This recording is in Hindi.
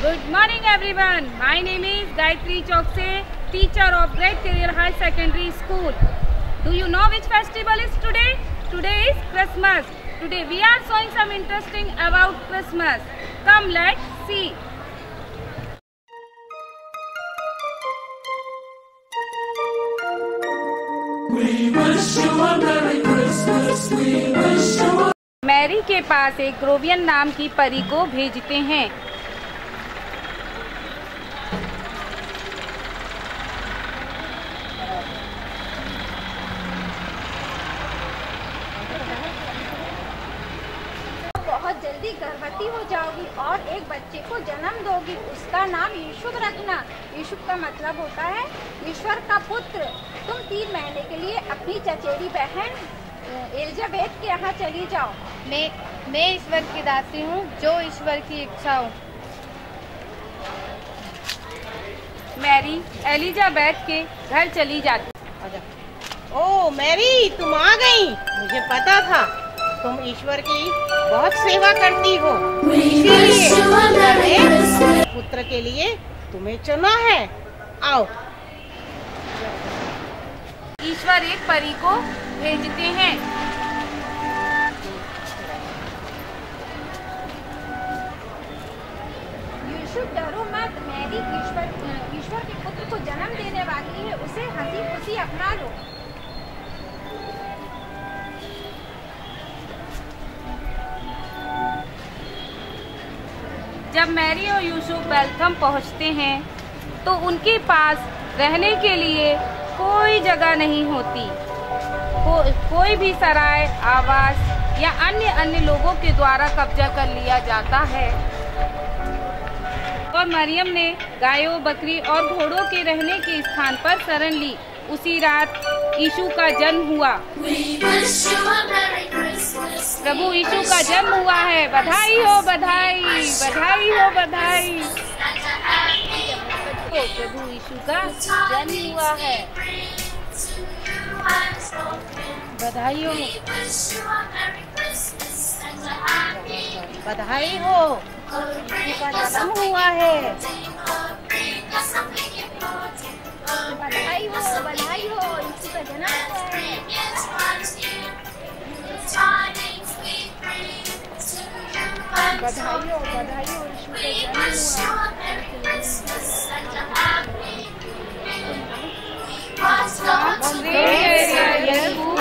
Good morning everyone. My name is Gayatri Chokse, teacher of Great Career High Secondary School. Do you know which festival is today? Today is Christmas. Today we are showing some interesting about Christmas. Come, let's see. We wish you a Merry Christmas. We wish you a... Mary के पास एक ग्रोवियन नाम की परी को भेजते हैं। बहुत जल्दी गर्भवती हो जाओगी और एक बच्चे को जन्म दोगी। उसका नाम यूसुफ रखना। यूसुफ का मतलब होता है ईश्वर का पुत्र। तुम 3 महीने के लिए अपनी चचेरी बहन एलिजाबेथ के यहाँ चली जाओ। मैं ईश्वर की दासी हूँ, जो ईश्वर की इच्छा हो। मैरी एलिजाबेथ के घर चली जाती। ओ मैरी, तुम आ गई। मुझे पता था तुम ईश्वर की बहुत सेवा करती हो, इसीलिए पुत्र के लिए तुम्हें चुना है। आओ। ईश्वर एक परी को भेजते हैं। यूसुफ, डरो मत। मैरी ईश्वर के पुत्र को जन्म देने वाली है। उसे हंसी खुशी अपना लो। जब मैरी और यूसुफ बेथलेहम पहुंचते हैं तो उनके पास रहने के लिए कोई जगह नहीं होती। कोई भी सराय, आवास या अन्य लोगों के द्वारा कब्जा कर लिया जाता है। और मरियम ने गायों, बकरी और घोड़ों के रहने के स्थान पर शरण ली। उसी रात यीशु का जन्म हुआ। प्रभु यीशु का जन्म हुआ है। बधाई हो, बधाई, बधाई हो, बधाई। तो प्रभु यीशु का जन्म हुआ है। बधाई हो, बधाई हो, यीशु का जन्म हुआ है। बधाई हो, बधाई हो, यीशु का जन्म हुआ है। बधाई हो, बधाई हो, यीशु का जन्म हुआ है।